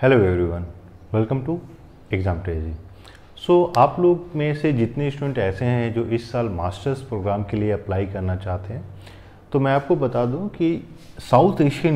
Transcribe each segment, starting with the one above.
Hello everyone, welcome to exam ट्रेजी। आप लोग में से जितने स्टूडेंट ऐसे हैं जो इस साल मास्टर्स प्रोग्राम के लिए अप्लाई करना चाहते हैं, तो मैं आपको बता दूं कि साउथ एशियन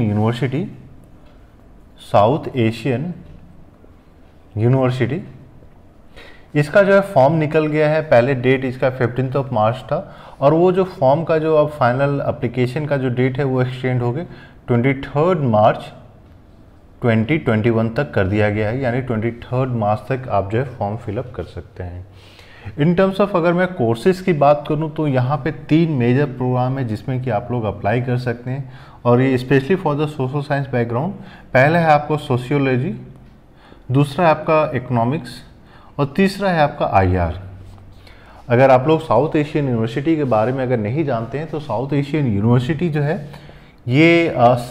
यूनिवर्सिटी इसका जो है फॉर्म निकल गया है। पहले डेट इसका 15 मार्च था और वो जो फॉर्म का जो अब फाइनल एप्लीकेशन का जो डेट है वो एक्सटेंड हो गए 23 मार्च 2021 तक कर दिया गया है, यानी 23 मार्च तक आप जो है फॉर्म फिलअप कर सकते हैं। इन टर्म्स ऑफ अगर मैं कोर्सेज की बात करूं तो यहाँ पे 3 मेजर प्रोग्राम है जिसमें कि आप लोग अप्लाई कर सकते हैं, और ये specially for the social science background. पहला है आपको सोशियोलॉजी, दूसरा है आपका इकोनॉमिक्स और तीसरा है आपका IR। अगर आप लोग साउथ एशियन यूनिवर्सिटी के बारे में अगर नहीं जानते हैं तो साउथ एशियन यूनिवर्सिटी जो है ये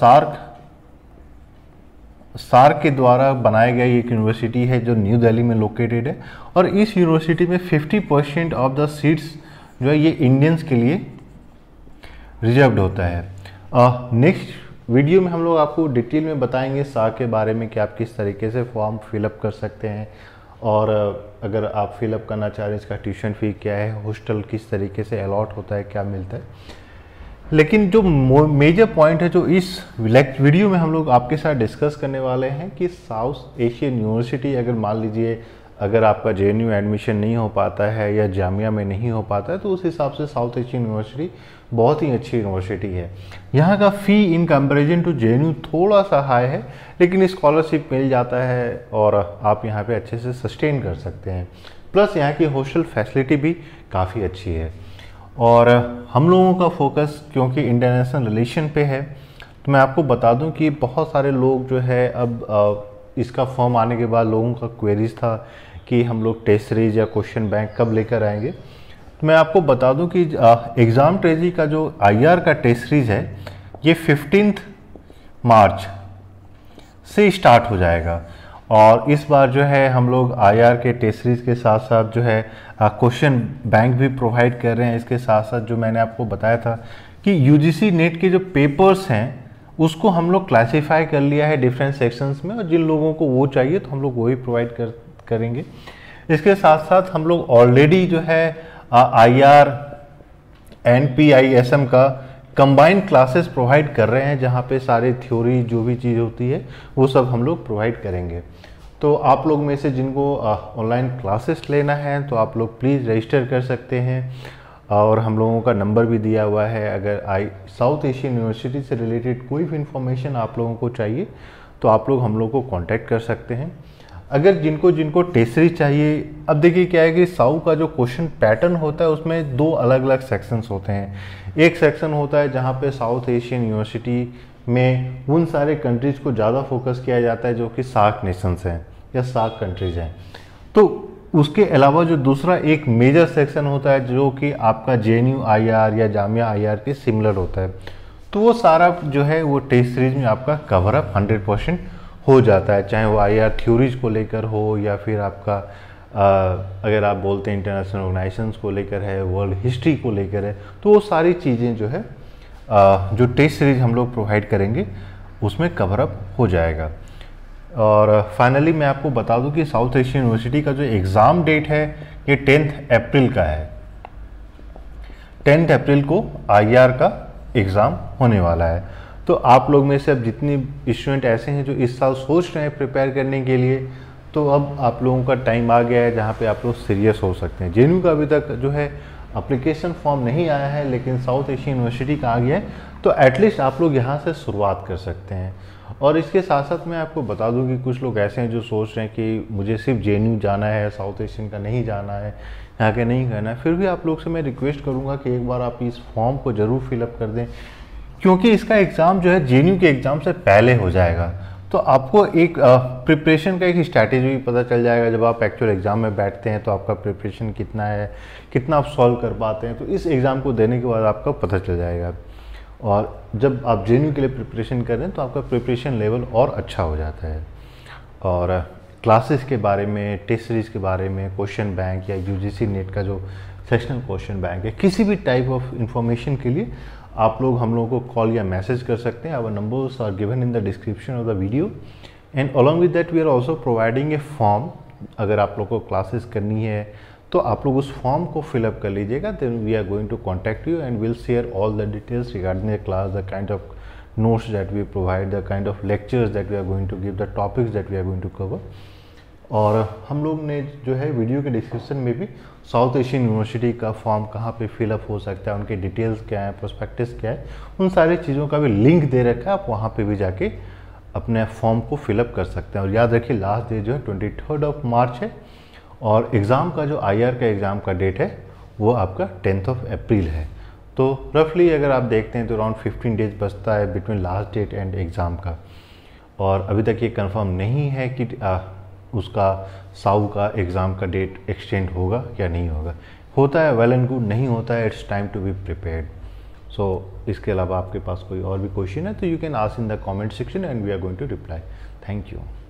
सार्क के द्वारा बनाया गया एक यूनिवर्सिटी है जो न्यू दिल्ली में लोकेटेड है, और इस यूनिवर्सिटी में 50% ऑफ द सीट्स जो है ये इंडियंस के लिए रिजर्व्ड होता है। नेक्स्ट वीडियो में हम लोग आपको डिटेल में बताएंगे सार्क के बारे में कि आप किस तरीके से फॉर्म फिलअप कर सकते हैं, और अगर आप फिलअप करना चाह रहे हैं इसका ट्यूशन फी क्या है, हॉस्टल किस तरीके से अलॉट होता है, क्या मिलता है। लेकिन जो मेजर पॉइंट है जो इस वीडियो में हम लोग आपके साथ डिस्कस करने वाले हैं कि साउथ एशियन यूनिवर्सिटी, अगर मान लीजिए अगर आपका JNU एडमिशन नहीं हो पाता है या जामिया में नहीं हो पाता है, तो उस हिसाब से साउथ एशियन यूनिवर्सिटी बहुत ही अच्छी यूनिवर्सिटी है। यहाँ का fee in comparison to JNU थोड़ा सा हाई है, लेकिन स्कॉलरशिप मिल जाता है और आप यहाँ पे अच्छे से सस्टेन कर सकते हैं। प्लस यहाँ की हॉस्टल फैसिलिटी भी काफ़ी अच्छी है, और हम लोगों का फोकस क्योंकि इंटरनेशनल रिलेशन पे है, तो मैं आपको बता दूं कि बहुत सारे लोग जो है अब इसका फॉर्म आने के बाद लोगों का क्वेरीज था कि हम लोग टेस्ट सीरीज या क्वेश्चन बैंक कब लेकर आएंगे। तो मैं आपको बता दूं कि एग्ज़ाम ट्रेजी का जो IR का टेस्ट सीरीज है ये 15 मार्च से स्टार्ट हो जाएगा, और इस बार जो है हम लोग IR के टेस्ट सीरीज के साथ साथ जो है क्वेश्चन बैंक भी प्रोवाइड कर रहे हैं। इसके साथ साथ जो मैंने आपको बताया था कि UGC नेट के जो पेपर्स हैं उसको हम लोग क्लासीफाई कर लिया है डिफरेंट सेक्शंस में, और जिन लोगों को वो चाहिए तो हम लोग वही प्रोवाइड करेंगे। इसके साथ साथ हम लोग ऑलरेडी जो है IR NPISM का कंबाइंड क्लासेस प्रोवाइड कर रहे हैं, जहाँ पे सारे थ्योरी जो भी चीज़ होती है वो सब हम लोग प्रोवाइड करेंगे। तो आप लोग में से जिनको ऑनलाइन क्लासेस लेना है तो आप लोग प्लीज़ रजिस्टर कर सकते हैं, और हम लोगों का नंबर भी दिया हुआ है। अगर साउथ एशियन यूनिवर्सिटी से रिलेटेड कोई भी इंफॉर्मेशन आप लोगों को चाहिए तो आप लोग हम लोग को कांटेक्ट कर सकते हैं। अगर जिनको टेस्ट सीरीज चाहिए, अब देखिए क्या है कि साउ का जो क्वेश्चन पैटर्न होता है उसमें 2 अलग अलग सेक्शंस होते हैं। एक सेक्शन होता है जहाँ पे साउथ एशियन यूनिवर्सिटी में उन सारे कंट्रीज़ को ज़्यादा फोकस किया जाता है जो कि सार्क नेशंस हैं या सार्क कंट्रीज़ हैं। तो उसके अलावा जो दूसरा एक मेजर सेक्शन होता है जो कि आपका JNU IR या जामिया IR के सिमिलर होता है, तो वो सारा जो है वो टेस्ट सीरीज में आपका कवर अप 100% हो जाता है, चाहे वो IR थ्योरीज को लेकर हो या फिर आपका अगर आप बोलते हैं इंटरनेशनल ऑर्गेनाइजेशंस को लेकर है, वर्ल्ड हिस्ट्री को लेकर है, तो वो सारी चीज़ें जो है जो टेस्ट सीरीज हम लोग प्रोवाइड करेंगे उसमें कवर अप हो जाएगा। और फाइनली मैं आपको बता दूं कि साउथ एशियन यूनिवर्सिटी का जो एग्ज़ाम डेट है ये 10 अप्रैल का है। 10 अप्रैल को IR का एग्ज़ाम होने वाला है। तो आप लोग में से अब जितने स्टूडेंट ऐसे हैं जो इस साल सोच रहे हैं प्रिपेयर करने के लिए, तो अब आप लोगों का टाइम आ गया है जहाँ पे आप लोग सीरियस हो सकते हैं। JNU का अभी तक जो है एप्लीकेशन फॉर्म नहीं आया है, लेकिन साउथ एशियन यूनिवर्सिटी का आ गया है, तो एटलीस्ट आप लोग यहाँ से शुरुआत कर सकते हैं। और इसके साथ साथ मैं आपको बता दूं कि कुछ लोग ऐसे हैं जो सोच रहे हैं कि मुझे सिर्फ JNU जाना है, साउथ एशियन का नहीं जाना है, यहाँ के नहीं करना है। फिर भी आप लोग से मैं रिक्वेस्ट करूँगा कि एक बार आप इस फॉर्म को ज़रूर फिलअप कर दें, क्योंकि इसका एग्ज़ाम जो है JNU के एग्ज़ाम से पहले हो जाएगा। तो आपको एक प्रिपरेशन का एक स्ट्रैटेजी भी पता चल जाएगा। जब आप एक्चुअल एग्ज़ाम में बैठते हैं तो आपका प्रिपरेशन कितना है, कितना आप सॉल्व कर पाते हैं, तो इस एग्ज़ाम को देने के बाद आपका पता चल जाएगा। और जब आप JNU के लिए प्रिपरेशन कर रहे हैं तो आपका प्रिपरेशन लेवल और अच्छा हो जाता है। और क्लासेस के बारे में, टेस्ट सीरीज के बारे में, क्वेश्चन बैंक या UGC नेट का जो सेक्शनल क्वेश्चन बैंक है, किसी भी टाइप ऑफ इंफॉर्मेशन के लिए आप लोग हम लोगों को कॉल या मैसेज कर सकते हैं। Our numbers are given in the description of the video, and along with that we are also providing a form. अगर आप लोग को क्लासेस करनी है तो आप लोग उस फॉर्म को फिलअप कर लीजिएगा, then we are going to contact you and will share all the details regarding the class, the kind of notes that we provide, the kind of lectures that we are going to give, the topics that we are going to cover। और हम लोग ने जो है video के description में भी South Asian University का फॉर्म कहाँ पे फिलअप हो सकता है, उनके डिटेल्स क्या है, प्रोस्पेक्टस क्या है, उन सारी चीज़ों का भी लिंक दे रखा है। आप वहाँ पे भी जाके अपने फॉर्म को फिलअप कर सकते हैं। और याद रखिए लास्ट डेट जो है 23 मार्च है और एग्ज़ाम का जो IR का एग्ज़ाम का डेट है वो आपका 10 अप्रैल है। तो रफली अगर आप देखते हैं तो अराउंड 15 डेज बचता है between last date and exam का। और अभी तक ये कंफर्म नहीं है कि उसका साउ का एग्ज़ाम का डेट एक्सटेंड होगा या नहीं होगा। होता है वेल एंड गुड, नहीं होता है it's time to be prepared. So इसके अलावा आपके पास कोई और भी क्वेश्चन है तो you can ask in the comment section and we are going to reply. Thank you.